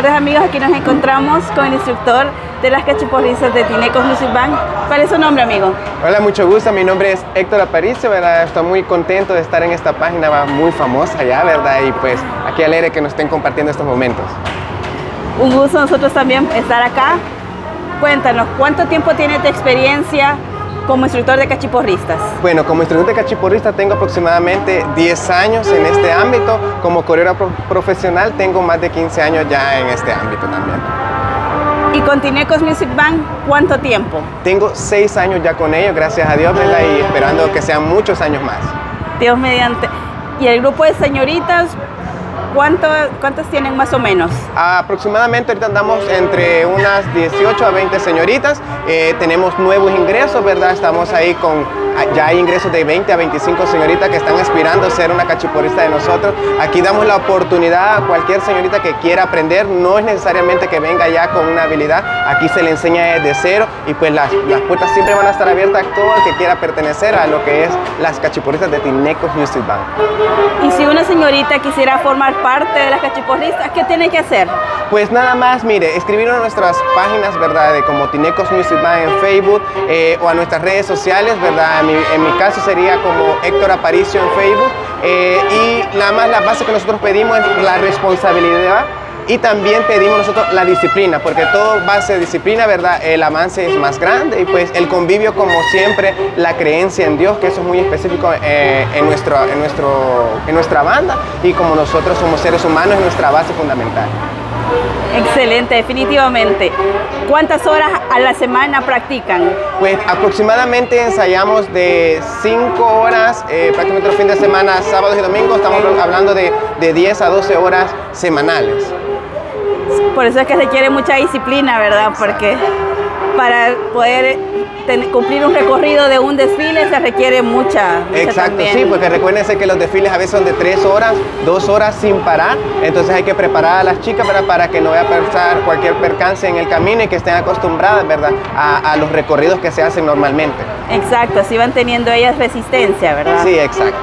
tardes, amigos. Aquí nos encontramos con el instructor de las cachiporristas de Tinecos Music Band. ¿Cuál es su nombre, amigo? Hola, mucho gusto. Mi nombre es Héctor Aparicio, ¿verdad? Estoy muy contento de estar en esta página muy famosa ya, ¿verdad? Y pues aquí alegre que nos estén compartiendo estos momentos. Un gusto nosotros también estar acá. Cuéntanos, ¿cuánto tiempo tienes de experiencia como instructor de cachiporristas? Bueno, como instructor de cachiporrista tengo aproximadamente 10 años en este ámbito. Como coreógrafo profesional tengo más de 15 años ya en este ámbito también. ¿Y con Tinecos Music Band cuánto tiempo? Tengo 6 años ya con ellos, gracias a Dios, ¿verdad? Y esperando que sean muchos años más. Dios mediante. ¿Y el grupo de señoritas, cuántas tienen más o menos? Aproximadamente ahorita andamos entre unas 18 a 20 señoritas. Tenemos nuevos ingresos, ¿verdad? Estamos ahí ya hay ingresos de 20 a 25 señoritas que están aspirando a ser una cachiporrista de nosotros. Aquí damos la oportunidad a cualquier señorita que quiera aprender. No es necesariamente que venga ya con una habilidad. Aquí se le enseña desde cero y pues las puertas siempre van a estar abiertas a todo el que quiera pertenecer a lo que es las cachiporristas de Tinecos Music Band. Y si una señorita quisiera formar parte de las cachiporristas, ¿qué tiene que hacer? Pues nada más, mire, escribir en nuestras páginas, ¿verdad? Como Tinecos Music Band en Facebook o a nuestras redes sociales, ¿verdad? En mi caso sería como Héctor Aparicio en Facebook. Y nada más la base que nosotros pedimos es la responsabilidad y también pedimos nosotros la disciplina, porque todo base de disciplina, ¿verdad? El avance es más grande y pues el convivio, como siempre, la creencia en Dios, que eso es muy específico en nuestra banda, y como nosotros somos seres humanos es nuestra base fundamental. Excelente, definitivamente. ¿Cuántas horas a la semana practican? Pues aproximadamente ensayamos de 5 horas, prácticamente los fines de semana, sábados y domingos, estamos hablando de 10 a 12 horas semanales. Por eso es que requiere mucha disciplina, ¿verdad? Porque para poder cumplir un recorrido de un desfile se requiere mucha Exacto, también. Sí, porque recuérdense que los desfiles a veces son de 3 horas, 2 horas sin parar, entonces hay que preparar a las chicas para que no vaya a pasar cualquier percance en el camino y que estén acostumbradas, ¿verdad? A los recorridos que se hacen normalmente. Exacto, así van teniendo ellas resistencia, ¿verdad? Sí, exacto.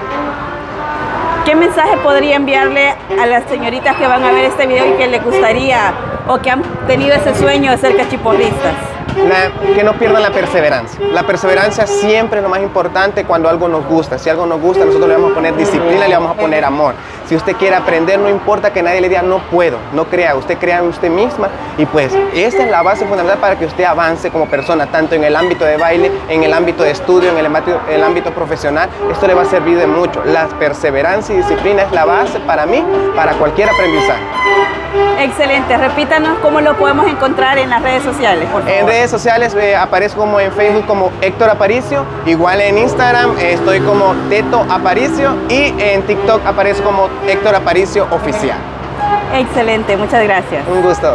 ¿Qué mensaje podría enviarle a las señoritas que van a ver este video y que les gustaría o que han tenido ese sueño de ser cachiporristas? Que no pierdan la perseverancia. La perseverancia siempre es lo más importante cuando algo nos gusta. Si algo nos gusta, nosotros le vamos a poner disciplina, le vamos a poner amor. Si usted quiere aprender, no importa que nadie le diga no puedo, no crea, usted crea en usted misma y pues esta es la base fundamental para que usted avance como persona, tanto en el ámbito de baile, en el ámbito de estudio, en el ámbito profesional. Esto le va a servir de mucho. La perseverancia y disciplina es la base para mí, para cualquier aprendizaje. Excelente, repítanos cómo lo podemos encontrar en las redes sociales, por favor. En redes sociales aparezco como en Facebook como Héctor Aparicio, igual en Instagram estoy como Teto Aparicio y en TikTok aparezco como Héctor Aparicio Oficial. Excelente, muchas gracias. Un gusto.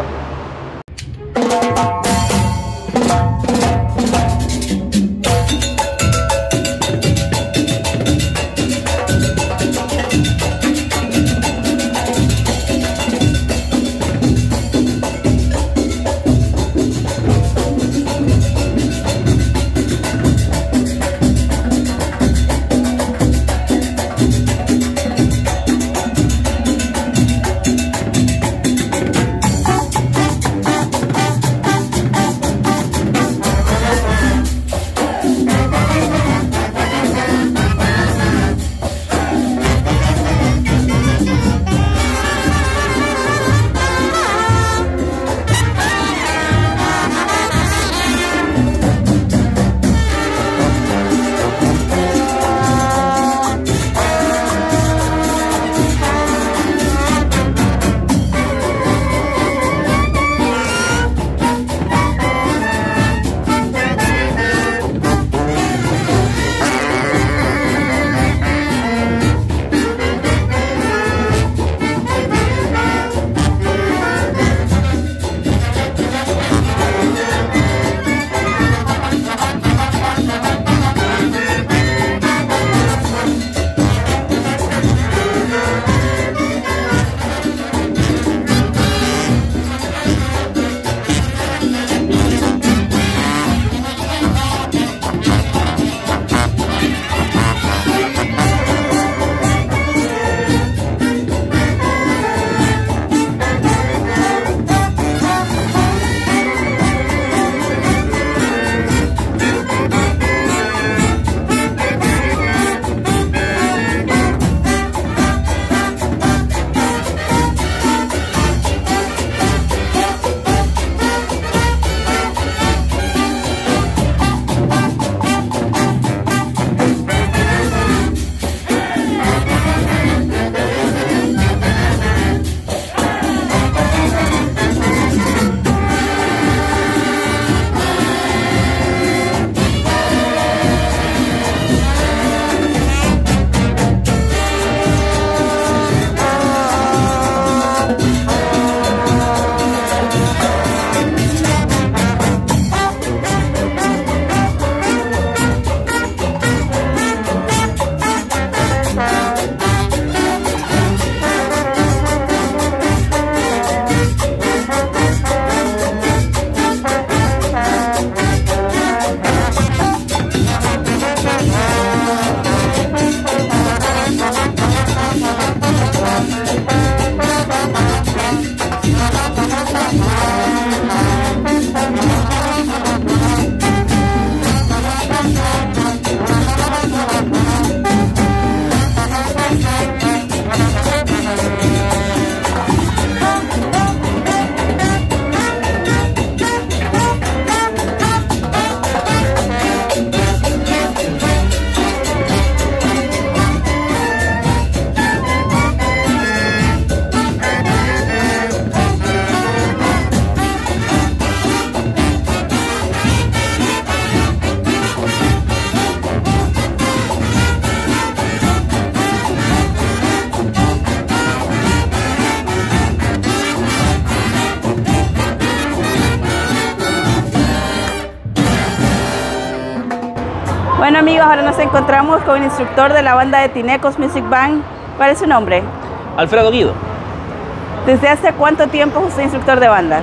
Bueno amigos, ahora nos encontramos con el instructor de la banda de Tinecos Music Band. ¿Cuál es su nombre? Alfredo Guido. ¿Desde hace cuánto tiempo es usted instructor de bandas?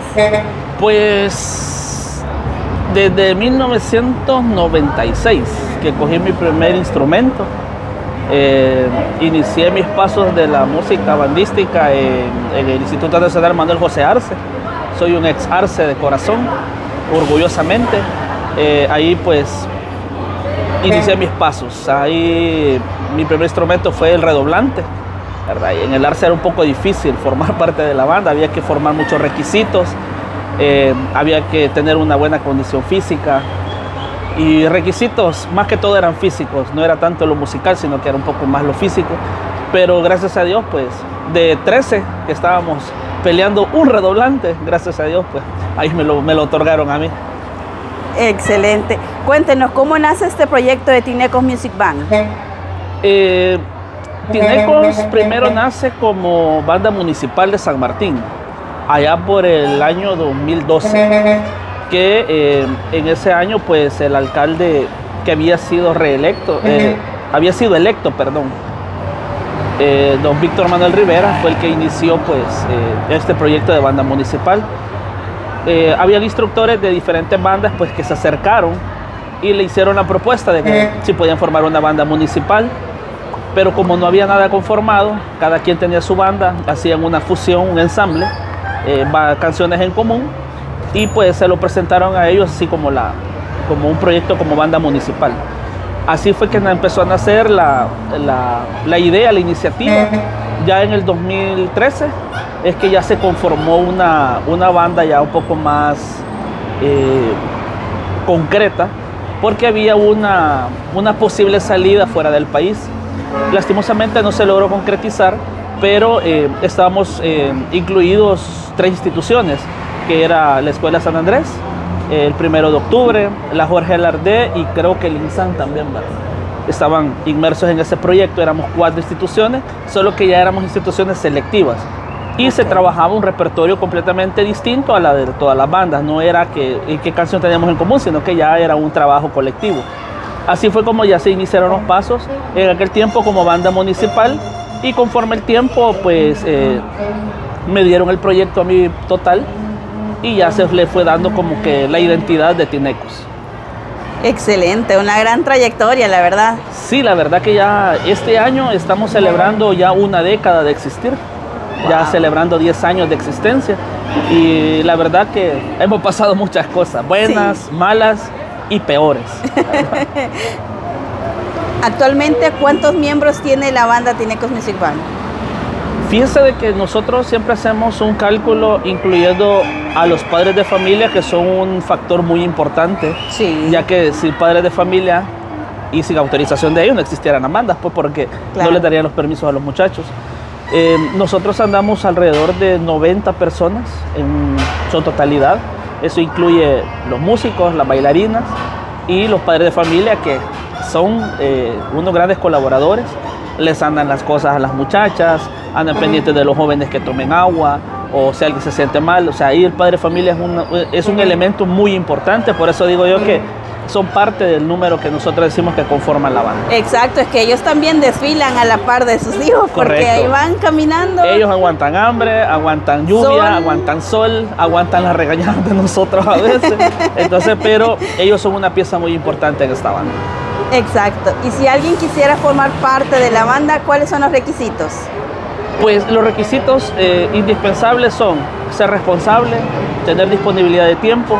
Pues desde 1996 que cogí mi primer instrumento. Inicié mis pasos de la música bandística en el Instituto Nacional Manuel José Arce. Soy un ex Arce de corazón, orgullosamente. Ahí pues inicié mis pasos. Ahí mi primer instrumento fue el redoblante, ¿verdad? Y en el Arce era un poco difícil formar parte de la banda, había que formar muchos requisitos, había que tener una buena condición física. Y requisitos, más que todo eran físicos, no era tanto lo musical, sino que era un poco más lo físico. Pero gracias a Dios, pues, de 13 que estábamos peleando un redoblante, gracias a Dios, pues, ahí me lo otorgaron a mí. Excelente. Cuéntenos, ¿cómo nace este proyecto de Tinecos Music Band? Tinecos primero nace como banda municipal de San Martín, allá por el año 2012. Que en ese año pues el alcalde que había sido electo, don Víctor Manuel Rivera, fue el que inició pues este proyecto de banda municipal. Había instructores de diferentes bandas pues que se acercaron y le hicieron la propuesta de que si podían formar una banda municipal, pero como no había nada conformado, cada quien tenía su banda, hacían una fusión, un ensamble, canciones en común. Y pues se lo presentaron a ellos así como un proyecto como banda municipal. Así fue que empezó a nacer la idea, la iniciativa. Ya en el 2013 es que ya se conformó una banda ya un poco más concreta, porque había una posible salida fuera del país. Lastimosamente no se logró concretizar, pero estábamos incluidos 3 instituciones, que era la Escuela San Andrés, el 1 de octubre, la Jorge Lardé y creo que el INSAN también, ¿verdad? Estaban inmersos en ese proyecto. Éramos 4 instituciones, solo que ya éramos instituciones selectivas. Y se trabajaba un repertorio completamente distinto a la de todas las bandas. No era qué canción teníamos en común, sino que ya era un trabajo colectivo. Así fue como ya se iniciaron los pasos en aquel tiempo como banda municipal, y conforme el tiempo pues me dieron el proyecto a mí total, y ya se le fue dando como que la identidad de Tinecos. Excelente, una gran trayectoria, la verdad. Sí, la verdad que ya este año estamos celebrando ya una década de existir, ya celebrando 10 años de existencia, y la verdad que hemos pasado muchas cosas, buenas, malas y peores. Actualmente, ¿cuántos miembros tiene la banda Tinecos Music Band? Fíjense de que nosotros siempre hacemos un cálculo incluyendo a los padres de familia, que son un factor muy importante, ya que sin padres de familia y sin autorización de ellos no existieran las bandas, pues porque no les darían los permisos a los muchachos. Nosotros andamos alrededor de 90 personas en su totalidad. Eso incluye los músicos, las bailarinas y los padres de familia, que son unos grandes colaboradores. Les andan las cosas a las muchachas, andan pendientes de los jóvenes que tomen agua, o si alguien se siente mal. O sea, ahí el padre de familia es un elemento muy importante. Por eso digo yo que son parte del número que nosotros decimos que conforman la banda. Exacto, es que ellos también desfilan a la par de sus hijos. Correcto. Porque ahí van caminando. Ellos aguantan hambre, aguantan lluvia, aguantan sol, aguantan las regañadas de nosotros a veces. Entonces, pero ellos son una pieza muy importante en esta banda. Exacto. Y si alguien quisiera formar parte de la banda, ¿cuáles son los requisitos? Pues los requisitos indispensables son ser responsable, tener disponibilidad de tiempo.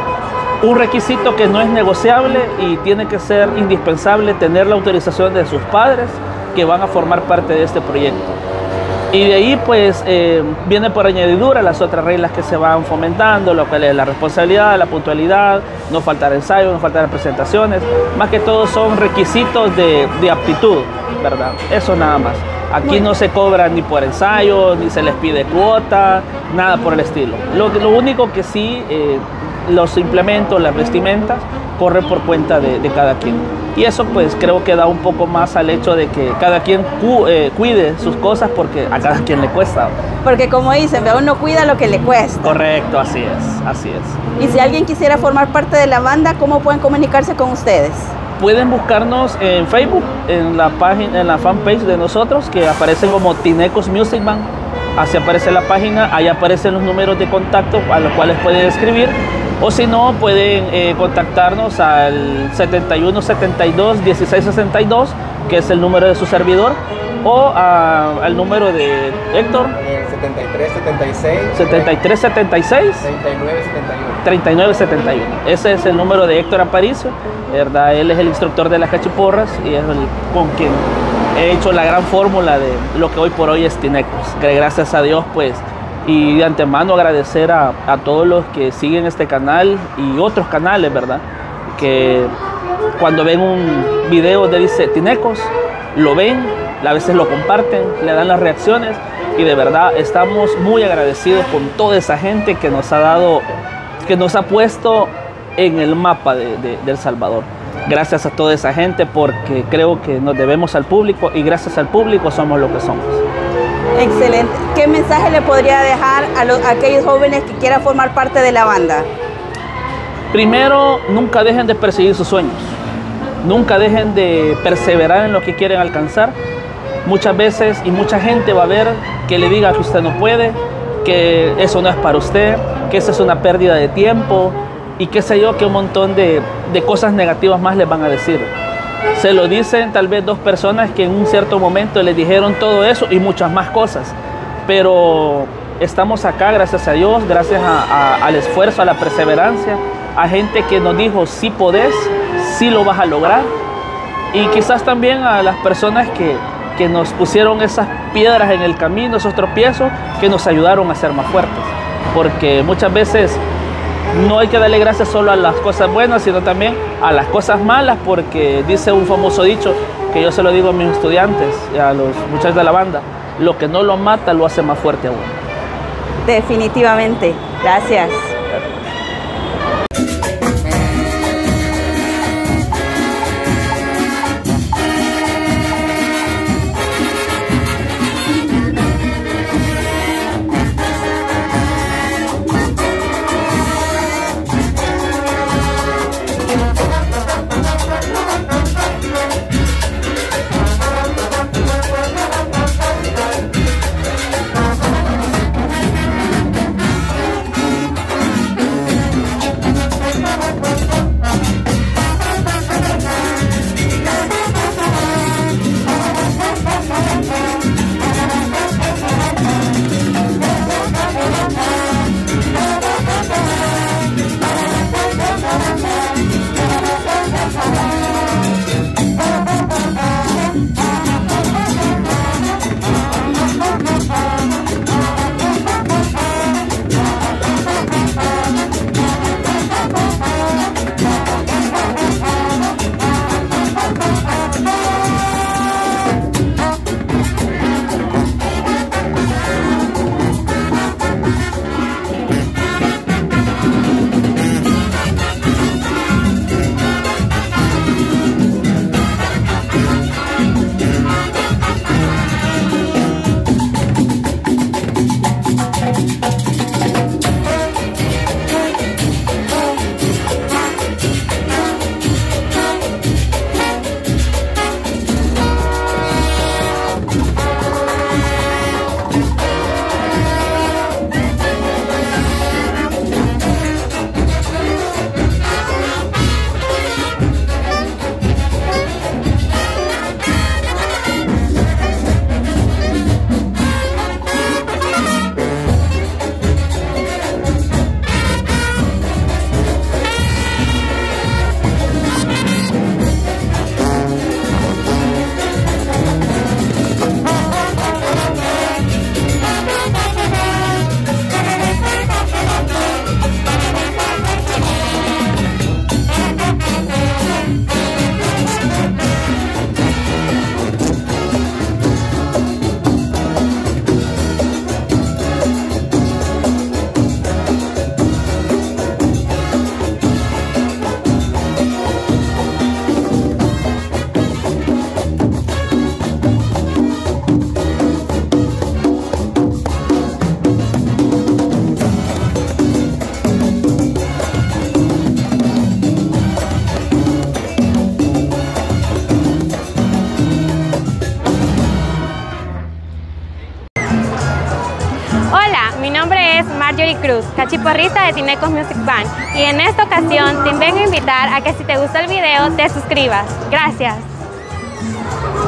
Un requisito que no es negociable y tiene que ser indispensable, tener la autorización de sus padres que van a formar parte de este proyecto. Y de ahí pues viene por añadidura las otras reglas que se van fomentando, lo que es la responsabilidad, la puntualidad, no faltar ensayos, no faltar presentaciones. Más que todo son requisitos de aptitud, ¿verdad? Eso nada más. Aquí no se cobra ni por ensayo, ni se les pide cuota, nada por el estilo. Lo único que sí, los implementos, las vestimentas, corren por cuenta de cada quien. Y eso pues creo que da un poco más al hecho de que cada quien cuide sus cosas, porque a cada quien le cuesta. Porque como dicen, uno cuida lo que le cuesta. Correcto, así es, así es. Y si alguien quisiera formar parte de la banda, ¿cómo pueden comunicarse con ustedes? pueden buscarnos en Facebook, en la página, en la fanpage de nosotros, que aparece como Tinecos Music Band. Así aparece la página, ahí aparecen los números de contacto a los cuales pueden escribir, o si no, pueden contactarnos al 71 72 16 62, que es el número de su servidor, o al número de Héctor, 73 76 73 76 39 71. 3971. Ese es el número de Héctor Aparicio, ¿verdad? Él es el instructor de las cachiporras y es con quien he hecho la gran fórmula de lo que hoy por hoy es Tinecos. Gracias a Dios, pues, y de antemano agradecer a todos los que siguen este canal y otros canales, ¿verdad? Que cuando ven un video de dice Tinecos, lo ven, a veces lo comparten, le dan las reacciones, y de verdad estamos muy agradecidos con toda esa gente que nos ha dado, que nos ha puesto en el mapa de El Salvador. Gracias a toda esa gente, porque creo que nos debemos al público, y gracias al público somos lo que somos. Excelente. ¿Qué mensaje le podría dejar a aquellos jóvenes que quieran formar parte de la banda? Primero, nunca dejen de perseguir sus sueños. Nunca dejen de perseverar en lo que quieren alcanzar. Muchas veces y mucha gente va a ver que le diga que usted no puede, que eso no es para usted, que esa es una pérdida de tiempo y qué sé yo, que un montón de cosas negativas más les van a decir. Se lo dicen tal vez dos personas que en un cierto momento les dijeron todo eso y muchas más cosas, pero estamos acá gracias a Dios, gracias al esfuerzo, a la perseverancia, a gente que nos dijo sí podés, sí lo vas a lograr, y quizás también a las personas que nos pusieron esas piedras en el camino, esos tropiezos que nos ayudaron a ser más fuertes, porque muchas veces no hay que darle gracias solo a las cosas buenas, sino también a las cosas malas, porque dice un famoso dicho que yo se lo digo a mis estudiantes y a los muchachos de la banda: lo que no lo mata lo hace más fuerte aún. Definitivamente. Gracias. Cruz, cachiporrista de Tinecos Music Band, y en esta ocasión te vengo a invitar a que si te gustó el video te suscribas. Gracias.